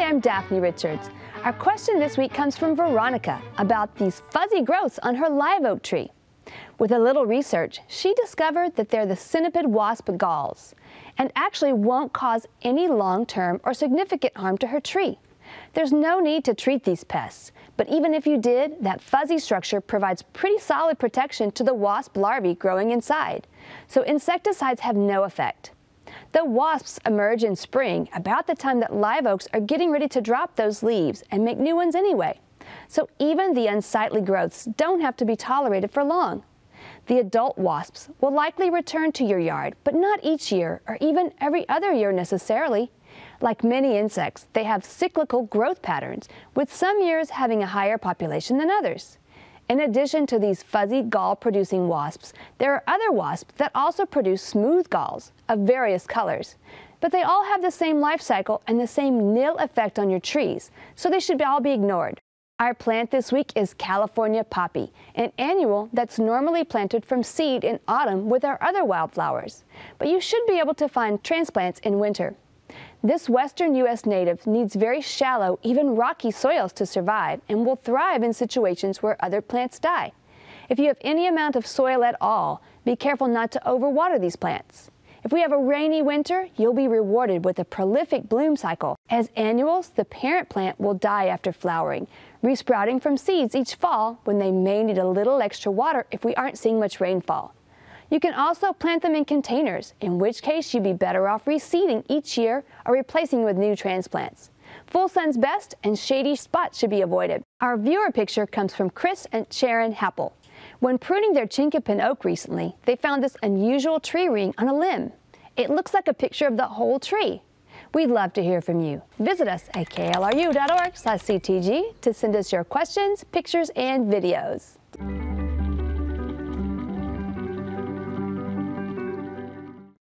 Hi, I'm Daphne Richards. Our question this week comes from Veronica about these fuzzy growths on her live oak tree. With a little research, she discovered that they're the Cynipid wasp galls and actually won't cause any long-term or significant harm to her tree. There's no need to treat these pests, but even if you did, that fuzzy structure provides pretty solid protection to the wasp larvae growing inside, so insecticides have no effect. The wasps emerge in spring about the time that live oaks are getting ready to drop those leaves and make new ones anyway. So even the unsightly growths don't have to be tolerated for long. The adult wasps will likely return to your yard, but not each year or even every other year necessarily. Like many insects, they have cyclical growth patterns, with some years having a higher population than others. In addition to these fuzzy gall-producing wasps, there are other wasps that also produce smooth galls of various colors. But they all have the same life cycle and the same nil effect on your trees, so they should all be ignored. Our plant this week is California poppy, an annual that's normally planted from seed in autumn with our other wildflowers. But you should be able to find transplants in winter. This Western U.S. native needs very shallow, even rocky soils to survive and will thrive in situations where other plants die. If you have any amount of soil at all, be careful not to overwater these plants. If we have a rainy winter, you'll be rewarded with a prolific bloom cycle. As annuals, the parent plant will die after flowering, resprouting from seeds each fall when they may need a little extra water if we aren't seeing much rainfall. You can also plant them in containers, in which case you'd be better off reseeding each year or replacing with new transplants. Full sun's best and shady spots should be avoided. Our viewer picture comes from Chris and Sharon Happel. When pruning their chinkapin oak recently, they found this unusual tree ring on a limb. It looks like a picture of the whole tree. We'd love to hear from you. Visit us at klru.org/ctg to send us your questions, pictures, and videos.